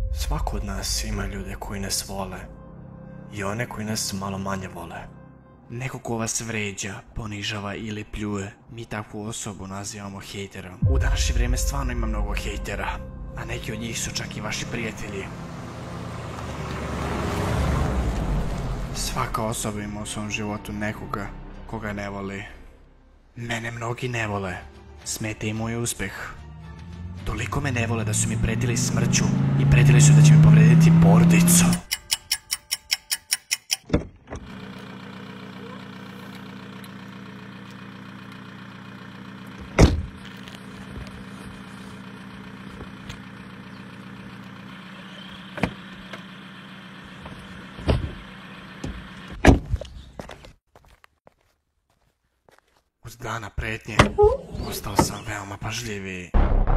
Svako od nas ima ljude koji nas vole i one koji nas malo manje vole. Neko ko vas vređa, ponižava ili pljuje, mi takvu osobu nazivamo hejterom. U današnje vrijeme stvarno ima mnogo hejtera, a neki od njih su čak i vaši prijatelji. Svaka osoba ima u svom životu nekoga koga ne voli. Mene mnogi ne vole, smeta i moj uspeh. Toliko me ne vole da su mi pretili smrću i pretili su da će mi povrediti porodicu. Uz dana pretnje postao sam veoma pažljiviji.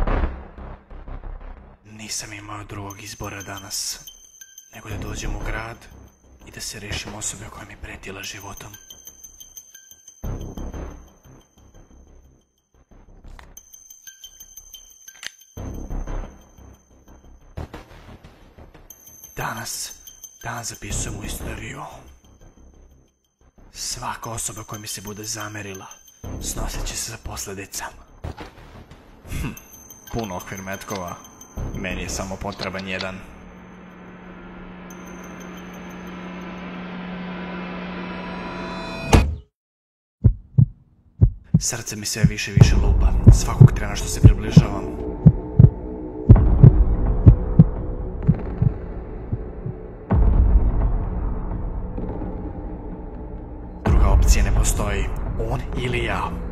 Nisam imao drugog izbora danas, nego da dođem u grad i da se rešim osobe koja mi pretila životom. Danas zapisujem u istoriju. Svaka osoba koja mi se bude zamerila snosit će se za posljedicama. Puno okvir metkova. Meni je samo potreban jedan. Srce mi sve više i više lupa, svakog trena što se približavam. Druga opcija ne postoji, on ili ja.